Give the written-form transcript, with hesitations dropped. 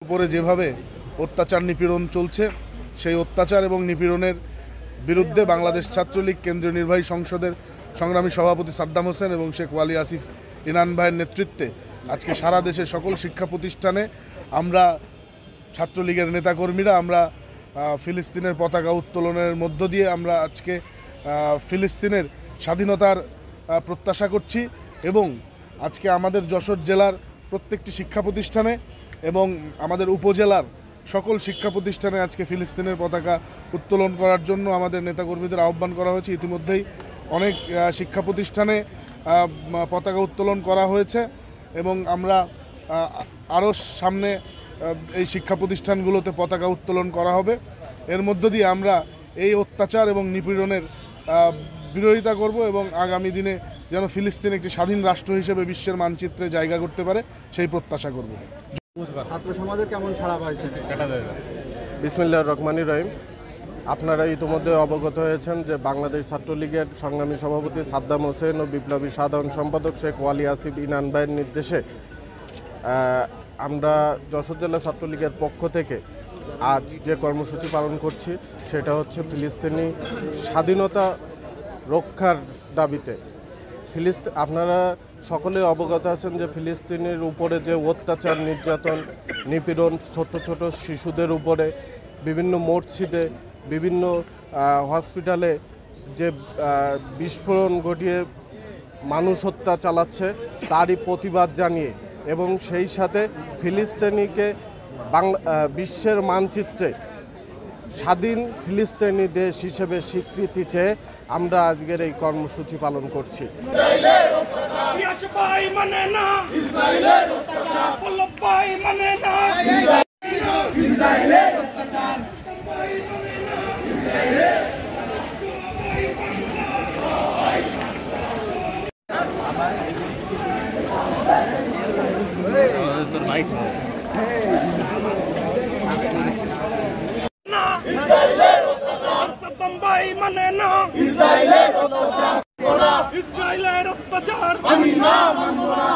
উপরে যেভাবে অত্যাচার নিপীড়ন চলছে, সেই অত্যাচার এবং নিপীড়নের বিরুদ্ধে বাংলাদেশ ছাত্রলীগ কেন্দ্রীয় নির্বাহী সংসদের সংগ্রামী সভাপতি সাদ্দাম হোসেন এবং শেখ ওয়ালি আসিফ ইনান ভাইয়ের নেতৃত্বে আজকে সারা দেশের সকল শিক্ষা প্রতিষ্ঠানে আমরা ছাত্রলীগের নেতাকর্মীরা আমরা ফিলিস্তিনের পতাকা উত্তোলনের মধ্য দিয়ে আমরা আজকে ফিলিস্তিনের স্বাধীনতার প্রত্যাশা করছি এবং আজকে আমাদের যশোর জেলার প্রত্যেকটি শিক্ষা প্রতিষ্ঠানে এবং আমাদের উপজেলার সকল শিক্ষা প্রতিষ্ঠানে আজকে ফিলিস্তিনের পতাকা উত্তোলন করার জন্য আমাদের নেতাকর্মীদের আহ্বান করা হয়েছে। ইতিমধ্যেই অনেক শিক্ষা প্রতিষ্ঠানে পতাকা উত্তোলন করা হয়েছে এবং আমরা আরও সামনে এই শিক্ষা প্রতিষ্ঠানগুলোতে পতাকা উত্তোলন করা হবে। এর মধ্য দিয়ে আমরা এই অত্যাচার এবং নিপীড়নের বিরোধিতা করব এবং আগামী দিনে যেন ফিলিস্তিন একটি স্বাধীন রাষ্ট্র হিসেবে বিশ্বের মানচিত্রে জায়গা করতে পারে সেই প্রত্যাশা করব। ছাত্র সমাজের কেমন সাড়া পাইছে? বিসমিল্লাহির রহমানির রহিম। আপনারা ইতিমধ্যে অবগত হয়েছেন যে বাংলাদেশ ছাত্রলীগের সংগ্রামী সভাপতি সাদ্দাম হোসেন ও বিপ্লবী সাধারণ সম্পাদক শেখ ওয়ালি আসিফ ইনান ভাইয়ের নির্দেশে আমরা যশোর জেলা ছাত্রলীগের পক্ষ থেকে আজ যে কর্মসূচি পালন করছি সেটা হচ্ছে ফিলিস্তিনি স্বাধীনতা রক্ষার দাবিতে। আপনারা সকলে অবগত আছেন যে ফিলিস্তিনের উপরে যে অত্যাচার, নির্যাতন, নিপীড়ন, ছোট ছোট শিশুদের উপরে বিভিন্ন মসজিদে, বিভিন্ন হসপিটালে যে বিস্ফোরণ ঘটিয়ে মানুষ হত্যা চালাচ্ছে তারই প্রতিবাদ জানিয়ে এবং সেই সাথে ফিলিস্তিনিকে বিশ্বের মানচিত্রে স্বাধীন ফিলিস্তিনি দেশ হিসেবে স্বীকৃতি চেয়ে আমরা আজকের এই কর্মসূচি পালন করছি। ইসরায়েলের অত্যাচার আমি না মানব না।